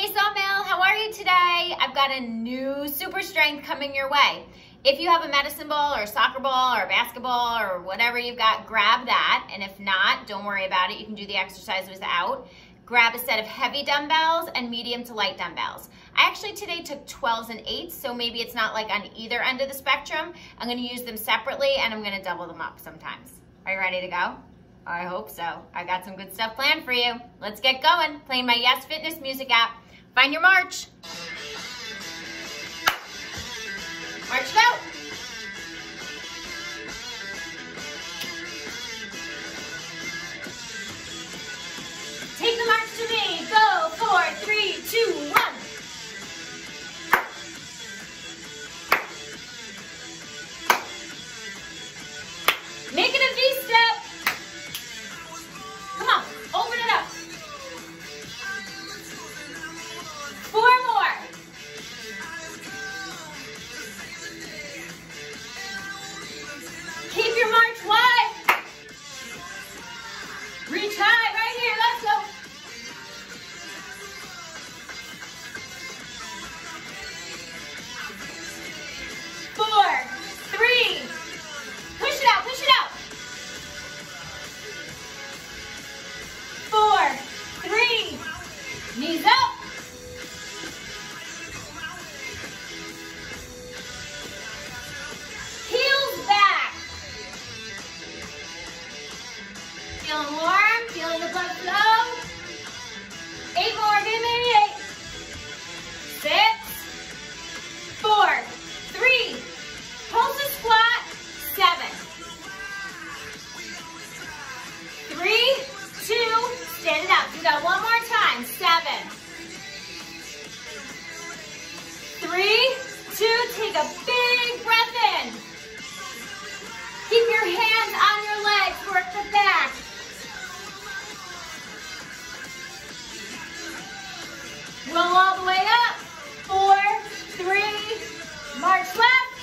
Sawmill, how are you today? I've got a new super strength coming your way. If you have a medicine ball or a soccer ball or a basketball or whatever you've got, grab that. And if not, don't worry about it. You can do the exercise without. Grab a set of heavy dumbbells and medium to light dumbbells. I actually today took 12s and 8s, so maybe it's not like on either end of the spectrum. I'm gonna use them separately and I'm gonna double them up sometimes. Are you ready to go? I hope so. I got some good stuff planned for you. Let's get going. Playing my Yes Fitness music app. Find your march. March it out. Take the march to me. Go, 4, 3, 2, 1. Make it a V-step. Come on, open it up. 4 more. Keep your march wide. Reach high right here, let's go. 4, 3, push it out, push it out. 4, 3, knees up. Heels back. Feeling warm, feeling the blood flow. 8 more, give me 8. 6, 4, 3, pulse a squat, 7. 3, 2, stand it up. Do that one more time. 7. 3, 2, take a big breath in. Keep your hands on your legs, work the back. Roll all the way up. 4, 3, march left.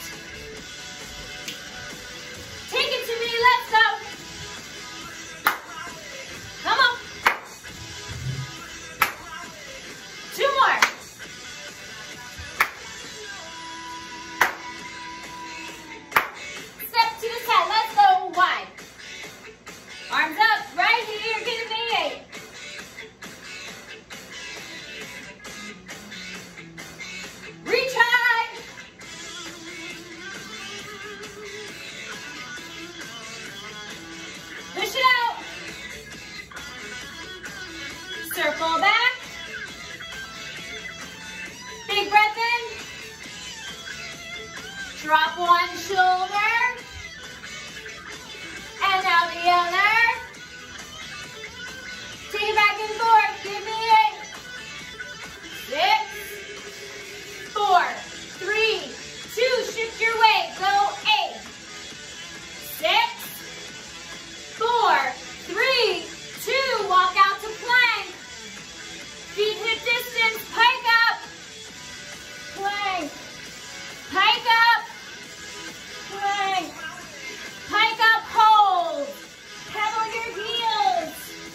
Take it to me, let's go. Come on. 2 more. Step to the side, let's go wide. Arms up, right here, give me 8. Reach high. Push it out. Circle back. Big breath in. Drop one shoulder. And out the other. Take it back and forth. Give me 8. 6, 4, 3, 2. Shift your weight. Go 8. 6, 4, 3, 2. Walk out to plank. Feet hip distance. Pike up. Plank. Pike up. Plank. Pike up. Hold. Pedal your heels.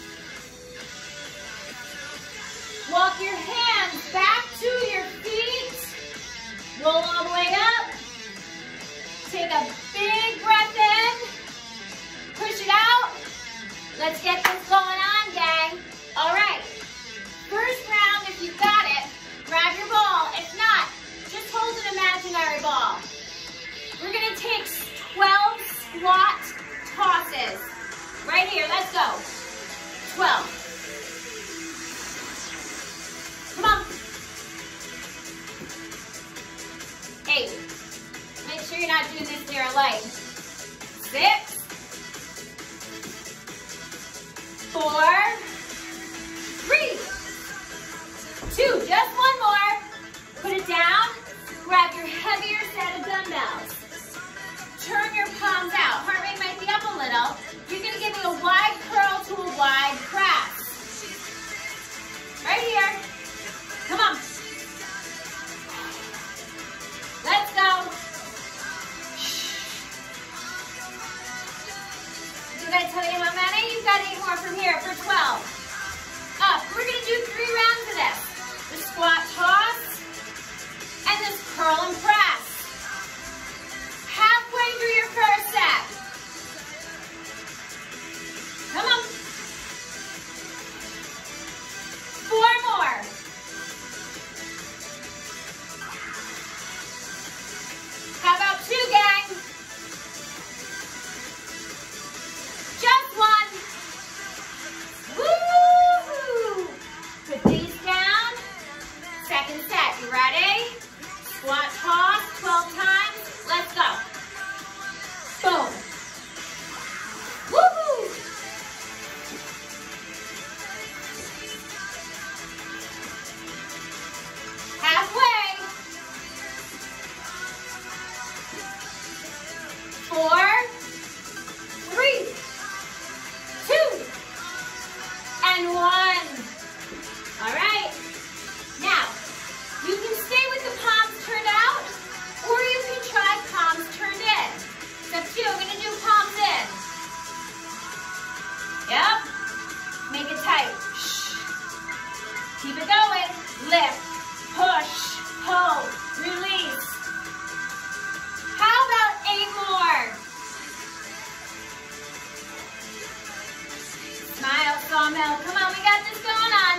Walk your hands back to your feet. Roll all the way up. Take a big breath in. Push it out. Let's get this going on, gang. All right. First round, if you've got it, grab your ball. If not, just hold an imaginary ball. We're going to take 12 squat tosses. Right here, let's go. 12. Come on. 8. Make sure you're not doing this near a leg. 6. 4. 3. 2. Just one more. Put it down. Grab your heavier set of dumbbells. Turn your palms out. Heart rate might be up a little. You're going to give me a wide curl to a wide press. Right here. Come on. Let's go. Did I tell you how many? You've got 8 more from here for 12. Up. We're going to do 3 rounds of this. The squat Keep it going. Lift, push, pull, release. How about 8 more? Smile, Sawmill. Come on, we got this going on.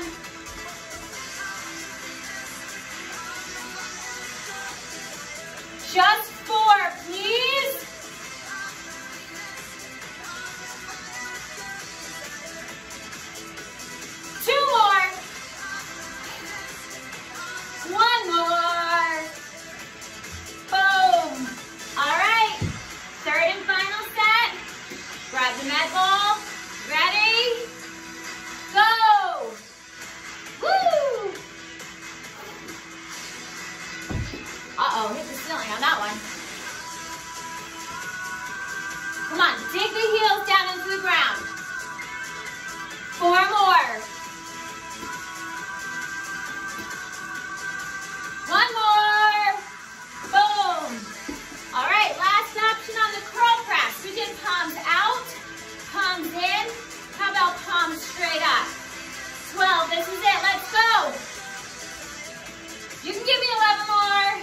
Just 4, please. Med ball, ready, go! Woo! Uh-oh, hit the ceiling on that one. Come on, dig the heels down into the ground. 4 more. 1 more. Boom. All right, last option on the curl press. We did palms out. Palms in. How about palms straight up? 12, this is it, let's go. You can give me 11 more.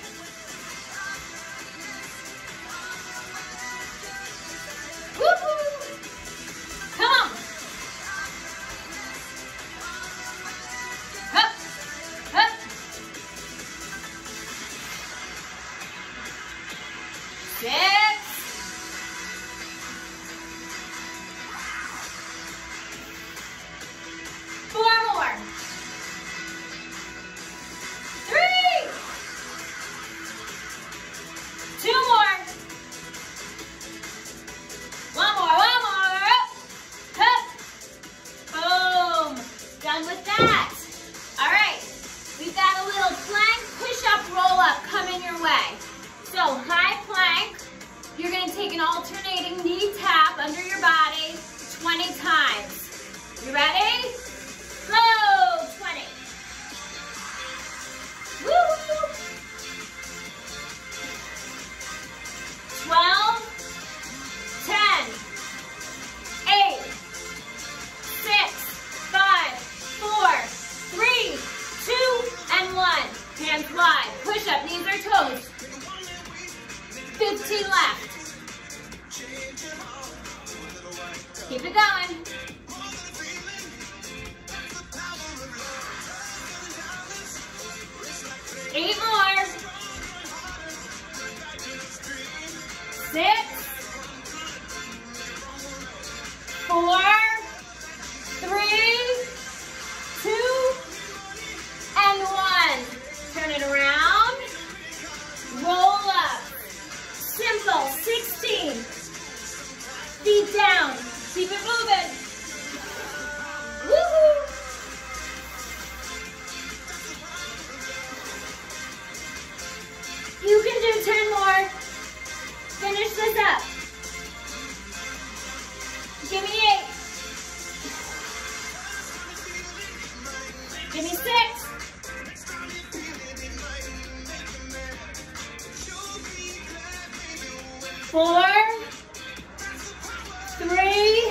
Woo-hoo. Come on. Hup, hup. 6. 4 more. 3. 2 more. 1 more, 1 more. Hup. Boom. Done with that. All right. We've got a little plank, push-up, roll-up coming your way. So high plank. You're going to take an alternating knee tap under your body 20 times. You ready? Go! 20. Woo! 12, 10, 8, 6, 5, 4, 3, 2, and 1. Hands wide. Push up, knees or toes. 15 left. Keep it going. 8 more. 6, 4, 3, 2, and 1. Turn it around. Roll up. Simple. 16. Feet down. Keep it moving. Woohoo! You can do 10 more. Finish this up. Give me 8. Give me 6. 4, 3, 2,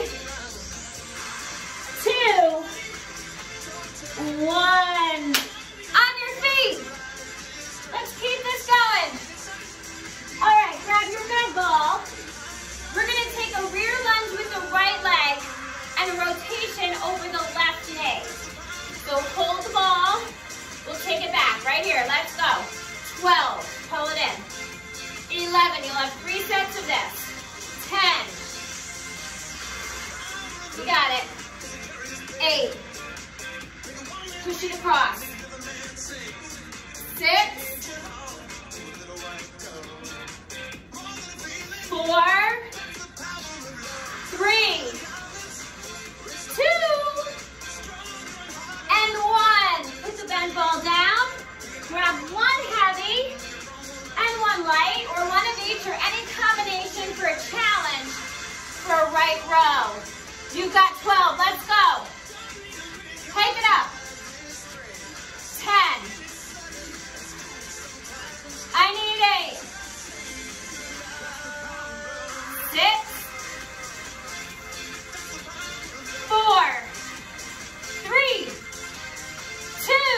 1. On your feet. Let's keep this going. All right, grab your med ball. We're going to take a rear lunge with the right leg and a rotation over the left knee. So hold the ball. We'll take it back right here. Let's go. 12. Pull it in. 11. You'll have 3 sets of this. 10. You got it. 8. Push it across. 6. 4, 3, 2, and 1. Put the bent ball down. Grab 1 heavy and 1 light, or 1 of each, or any combination for a challenge for a right row. You've got 12. Let's go. Take it up. 10. I need 8. 6, 4, 3, 2,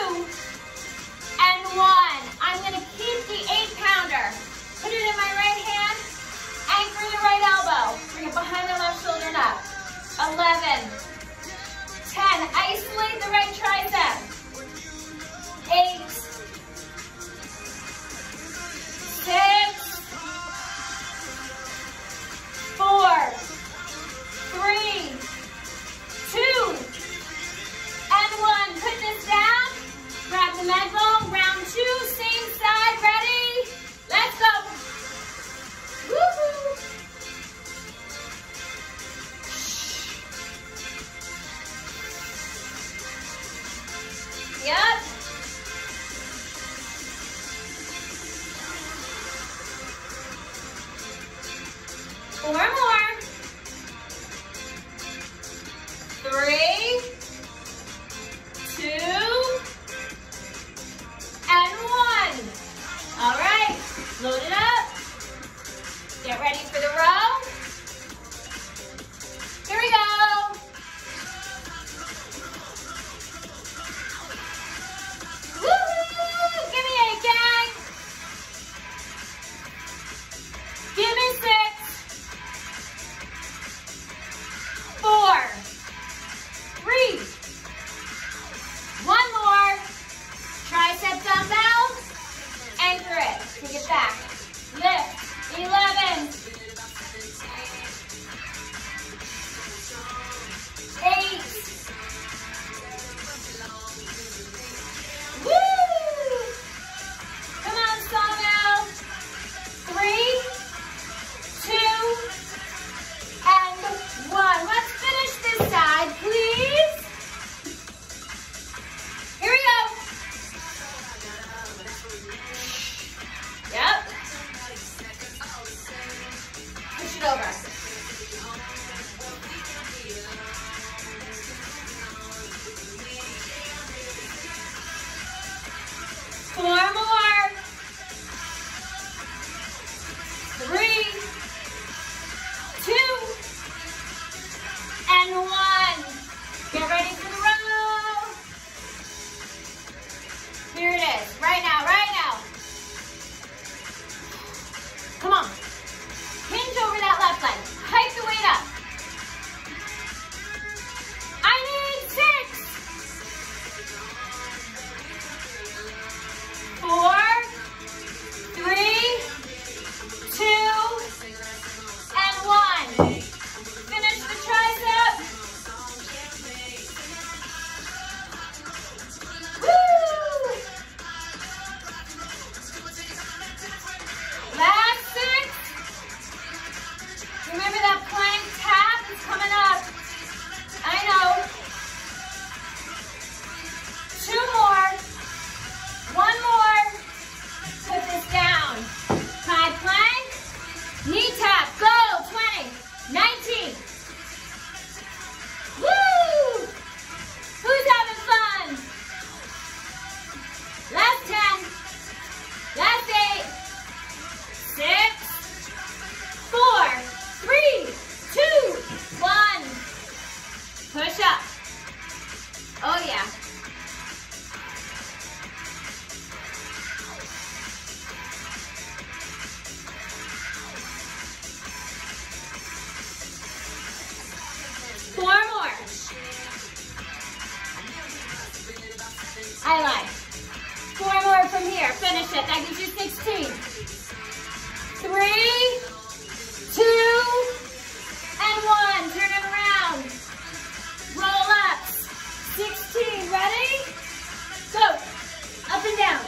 I lied. 4 more from here. Finish it. That gives you 16. 3, 2, and 1. Turn it around. Roll up. 16. Ready? Go. Up and down.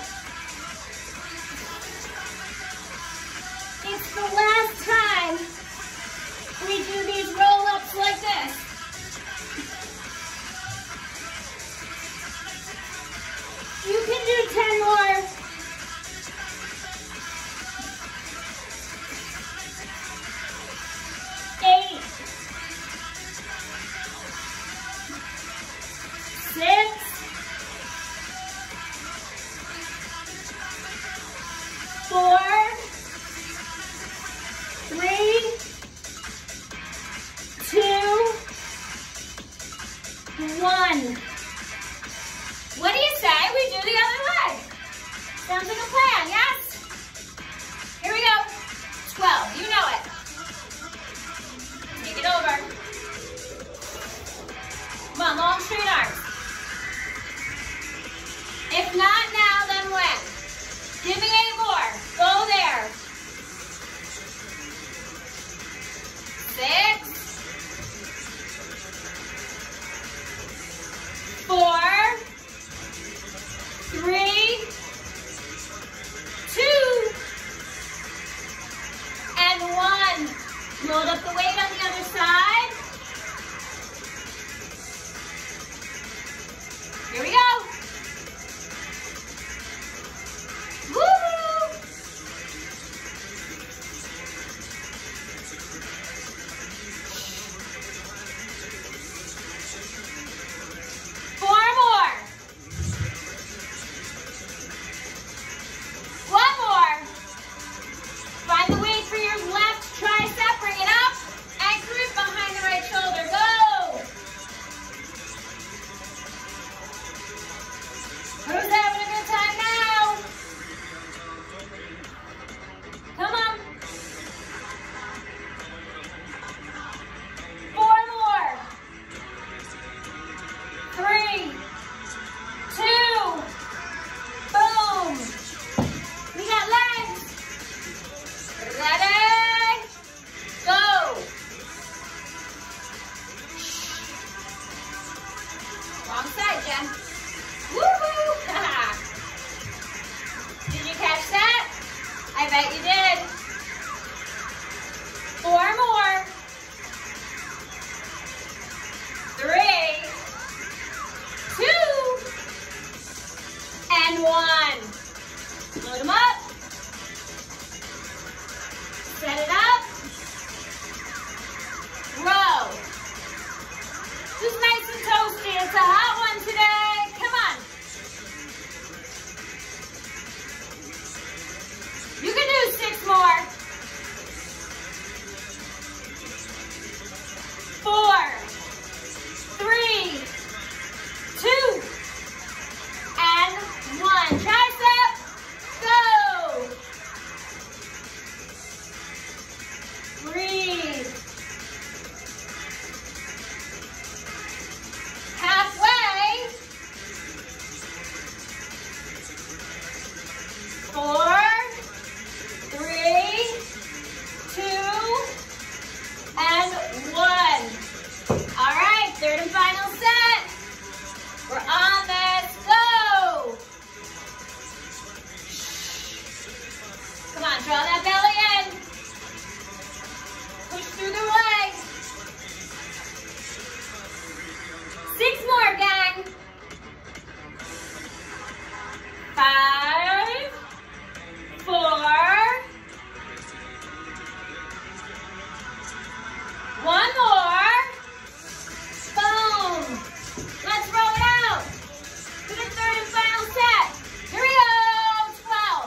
It's the last time we do these roll-ups like this. You can do 10 more. What do you say we do the other leg? Sounds like a plan, yes? Here we go. 12, you know it. Take it over. Come on, long straight arms. If not now, then when? Give me 8 more. Go there. 6. 4, 3, 2, and 1. Load up the weight on the other side. Here we go. Woo! 4 more. 1 more. Find the weight for your left tricep. Bring it up. Anchor it behind the right shoulder. Go. Who's having a good time now? Come on. 4 more. 3, 2, boom. We got legs. Ready? Go. Wrong side, Jen. Woohoo! Did you catch that? I bet you did. 4 more. 3, 2, and 1. Load them up. Set it up. Row. Just nice and toasty. It's a hot one today. Come on. You can do 6 more. 4, 3, 2, and 1. Tricep, go. Breathe. Halfway. 4, 3, 2, and 1. All right, third and final set. We're on this. Go. Come on, draw that belly in. Push through the legs. 6 more, gang. 5, 4, 1 more. Boom. Let's roll it out to the third and final set. Here we go. 12.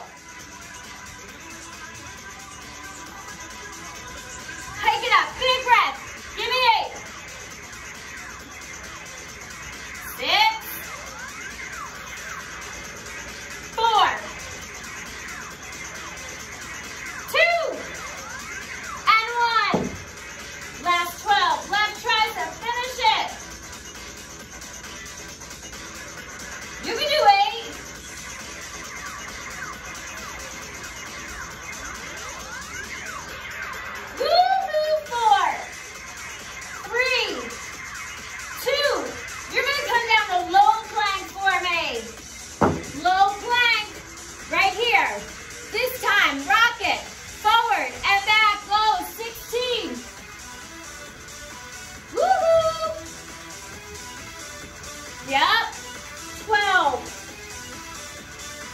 Hike it up. Big breath. Give me 8. 6, 4,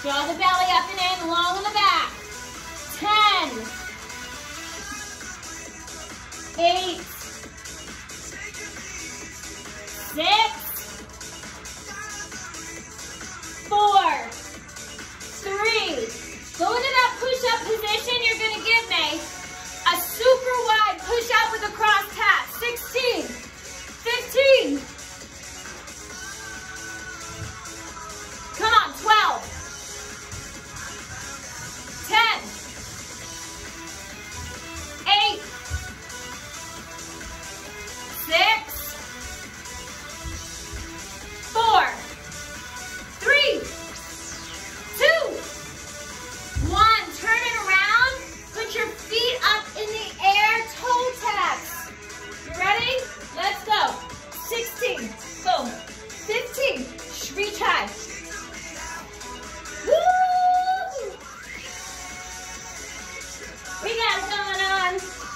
Draw the belly up and in, long in the back. 10, 8, 6, 4, 3. Go into that push-up position. You're going to give me a super wide push-up with a cross tap. 16, 15. Come on, 12, 10, 8, 6, 4, 3, 2, 1. Turn it around. Put your feet up in the air. Toe taps. You ready? Let's go. 16. Boom. 15. Reach high. Woo! We got it going on.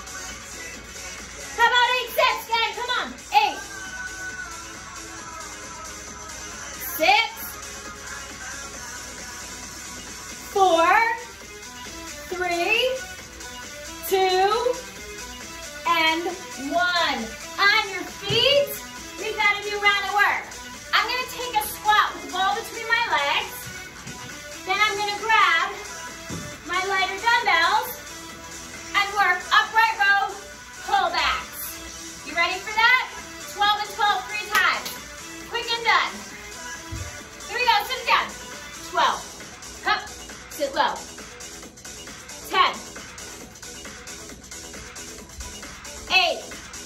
How about 8 sets, gang? Come on. 8, 6, 4, 3, 2, and 1. On your feet, we've got a new round of work. I'm going to take a squat with the ball between my legs. Then I'm going to grab my lighter dumbbells and work upright row pullbacks. You ready for that? 12 and 12, 3 times. Quick and done. Here we go, sit down. 12. Up, sit low. 10. 8.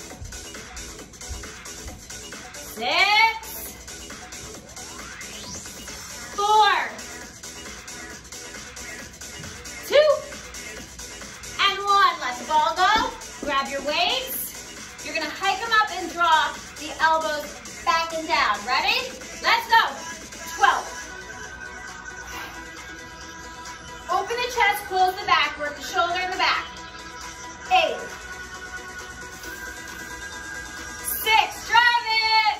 6. 4. 2. And 1. Let the ball go. Grab your weights. You're going to hike them up and draw the elbows back and down. Ready? Let's go. 12. Open the chest, close the back, work the shoulder in the back. 8. 6, drive it.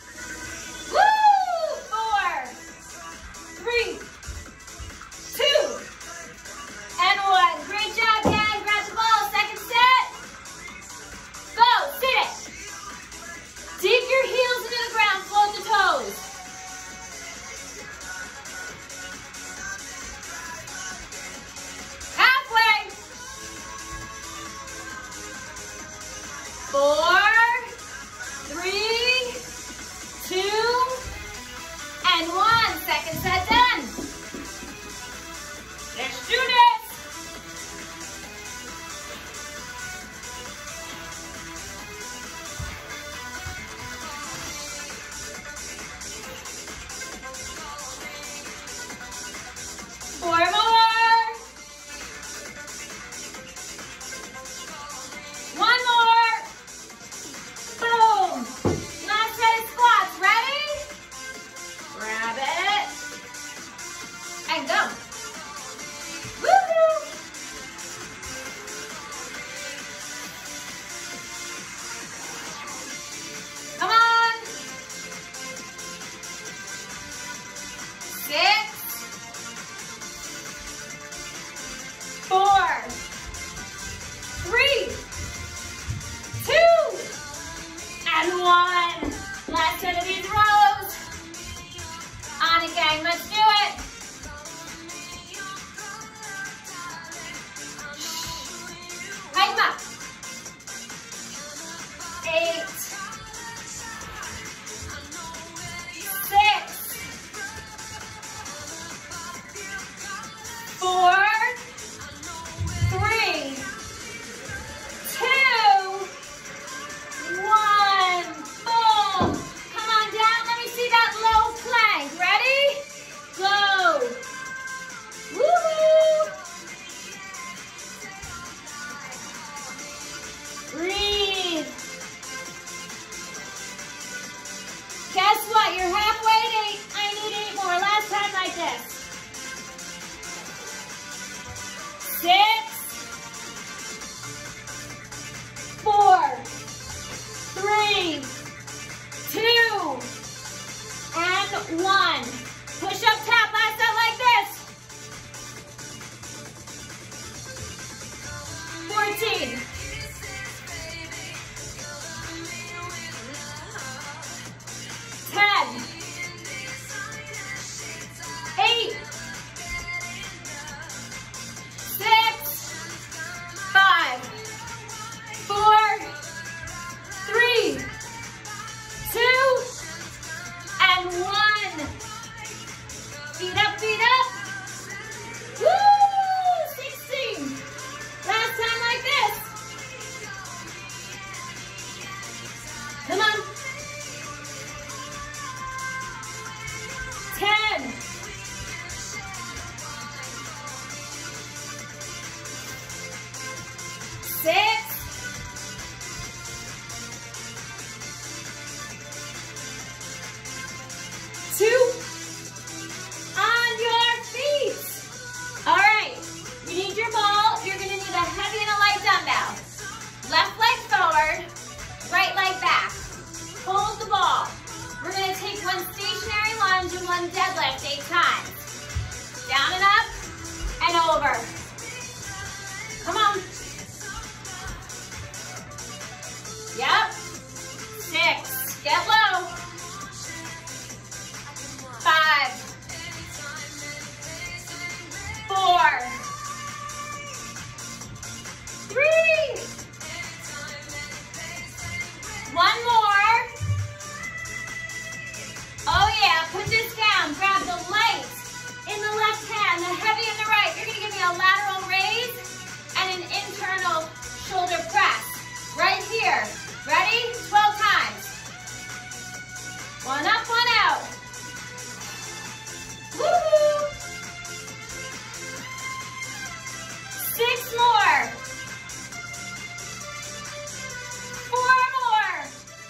Woo! 4, 3, 2, and 1. Great job, gang. Grab the ball. Second set. Go. Sit it. Dig your heels into the ground. Float the toes. Halfway. 4, 3, 2, and 1. Second set done. Let's do this. Four more. One more. Boom. Last set of squats. Ready? Grab it. And go. Woo-hoo. Come on. 6, 4, 3, 2, and 1. Last set of these rows. On it, gang. Let's do it. Hike 'em up. 8, 6, 4, 3, 2, 1. Boom. Come on down. Let me see that low plank. Ready? Go. Woo-hoo. Breathe. Guess what? You're halfway to 8. I need 8 more. Last time like this. 6, 4, 3, 2, and 1. Push up, tap, last set like this. 8 times. Down and up and over. Come on. Yep. 6. Get low. 5. 4. 3. 1 more. Oh yeah, put this down. Grab the light in the left hand, the heavy in the right. You're gonna give me a lateral raise and an internal shoulder press. Right here. Ready? 12 times. 1 up, 1 out. Woohoo! 6 more. 4 more.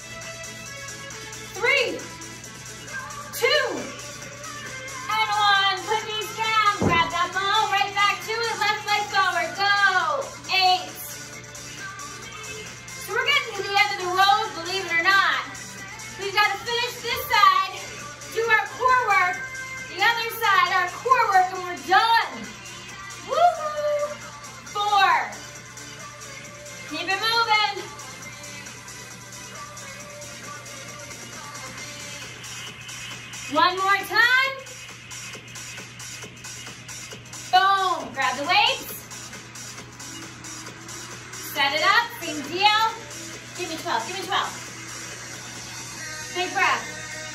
3, 2, and 1. Put these down. Grab that ball. Right back to it. Left leg forward. Go. 8. So we're getting to the end of the road, believe it or not. We've got to finish this side, do our core work, the other side, our core work, and we're done. Woohoo! 4. Keep it moving. 1 more time. Boom. Grab the weights. Set it up. Same deal. Give me 12. Give me 12. Big breath.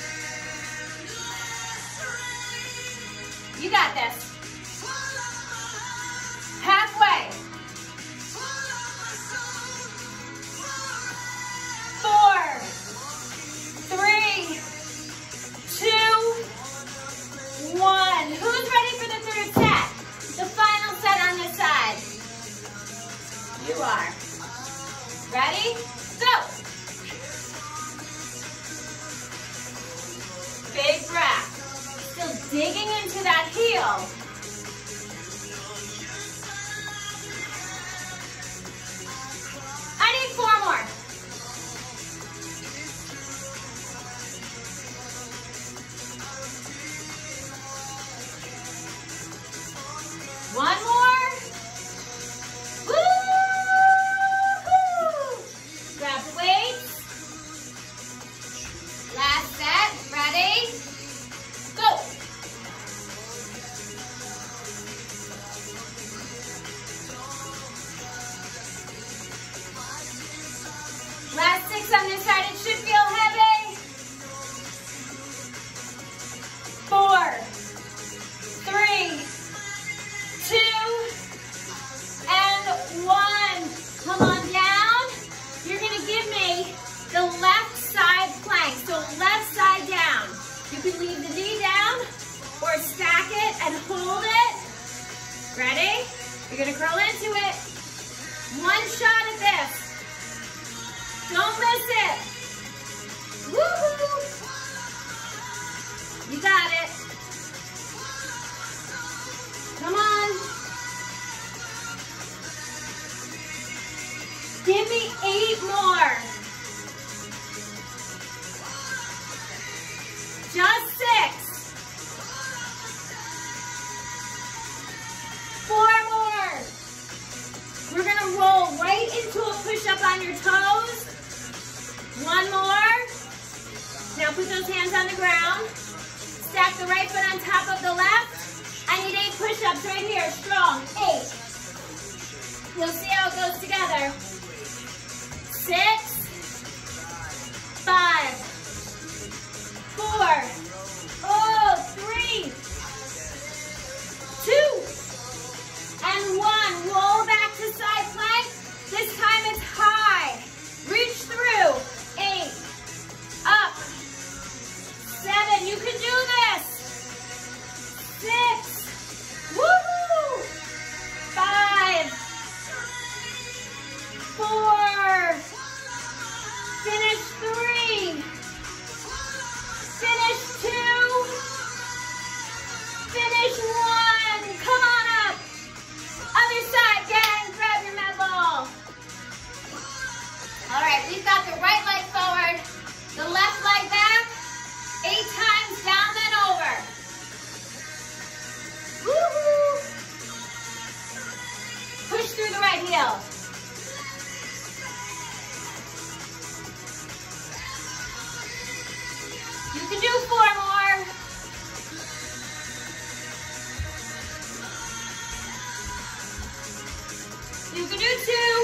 You got this. Halfway. 4, 3, 2, 1. Who's ready for the third set? The final set on this side. You are. Ready? Go. Big breath. Still digging into that heel. I need 4 more. One more. Woo! Grab the weights. Last set. Ready? Go. Last 6 on this side. It should feel heavy. 4, 3, 2, and 1. Come on down. You're gonna give me the left side plank. So left side down. You can leave the knee down or stack it and hold it. Ready? You're gonna curl into it. 1 shot at this. Don't miss it. Woohoo! You got it. Come on. Give me 8 more. Just 6. 4 more. We're gonna roll right into a push-up on your toes. 1 more. Now put those hands on the ground. Stack the right foot on top of the left. I need 8 push-ups right here, strong. 8. You'll see how it goes together. 6, 5, 4, 3, 2, and 1. Roll back to side plank. This time it's high. Reach through. 8, up, 7. You can do this. 6. Woohoo! 5, 4, finish 3, finish 2, finish 1. Come on up. Other side, gang. Grab your med ball. All right, we've got the right leg forward, the left leg back, 8 times down and over. You can do 2.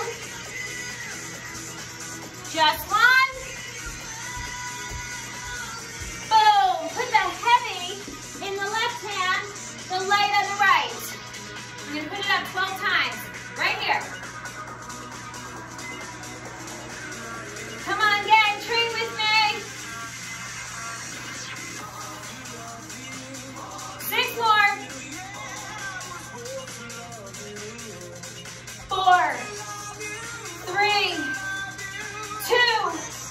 Just 1. Boom. Put the heavy in the left hand, the light on the right. I'm going to put it up 12 times. Right here. Come on, gang. Train with me. 6 more. 4, 3, 2,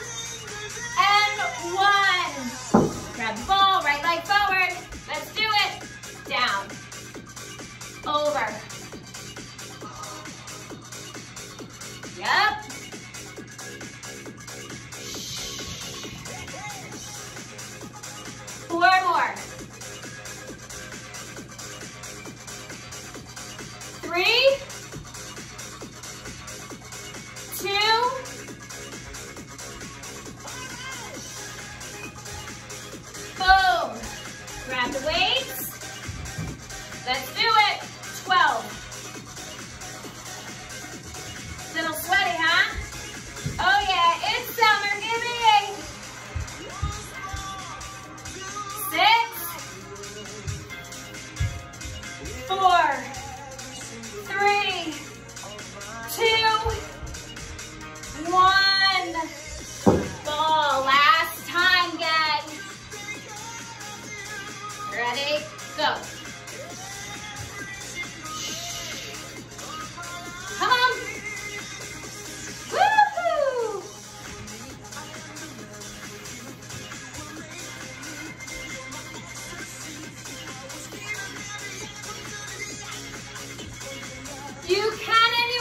and 1. Grab the ball, right leg forward. Let's do it. Down. Over. Yep. 4 more. 3, 2, boom. Grab the weights. Let's do it. 12. Little sweaty, huh? Oh yeah, it's summer. Give me 8. 6, 4, 3, 2, 1. Ball. Last time, gang. Ready? Go. Come on. Woohoo! You can